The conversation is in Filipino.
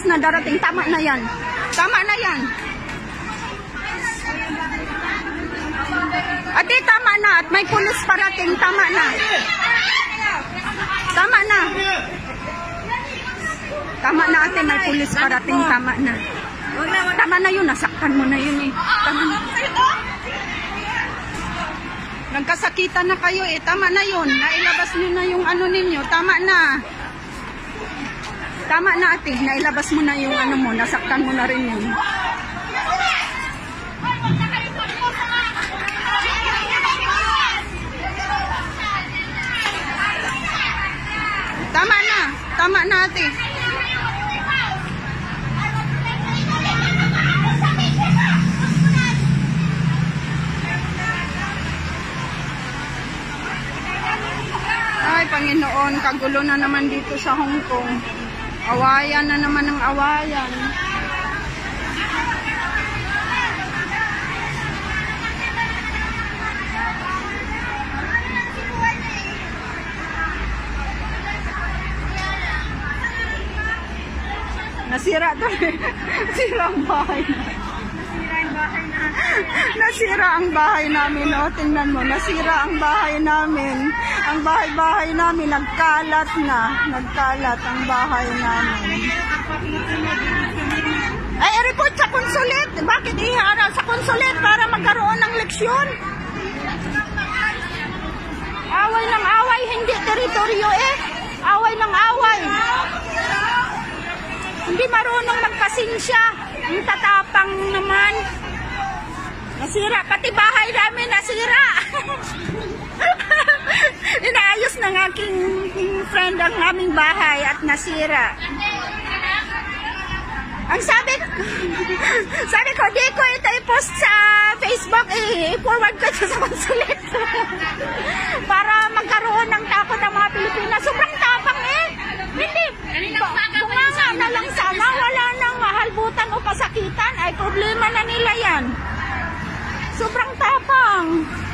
pulis na darating. Tama na yan. Tama na yan. Ate, tama na. At may pulis parating. Tama na. Tama na. Tama na, ate. May pulis parating. Tama na. Tama na yun. Nasaktan mo na yun eh. Tama na. Nagkasakitan na kayo eh. Tama na yun. Nailabas nyo na yung ano ninyo. Tama na. Tama na, ate. Nailabas mo na yung ano mo. Nasaktan mo na rin yun. Tama na. Tama na, ate. Ay, Panginoon, kagulo na naman dito sa Hong Kong. Awayan na naman ng awayan. Nasira to. Nasira ang bahay na. Nasira ang bahay namin. O, tingnan mo. Nasira ang bahay namin. Ang bahay-bahay namin. Nagkalat na. Nagkalat ang bahay namin. Ay, report sa konsulit. Bakit iharap sa konsulit para magkaroon ng leksyon? Away ng away. Hindi teritoryo eh. Away ng away. Hindi marunong magpasensya. Ang tatapang naman. Nasira. Pati bahay namin nasira. Inaayos ng aking friend ang aming bahay at nasira. Ang sabi ko, di ko ito i-post sa Facebook, i-forward ko ito sa konsulit. Para magkaroon ng takot ang mga Pilipinas. Sobrang tapang eh. Hindi. Bunganga na lang sana. Wala nang mahalbutan o kasakitan. Ay, problema na nila yan. Sobrang tapang.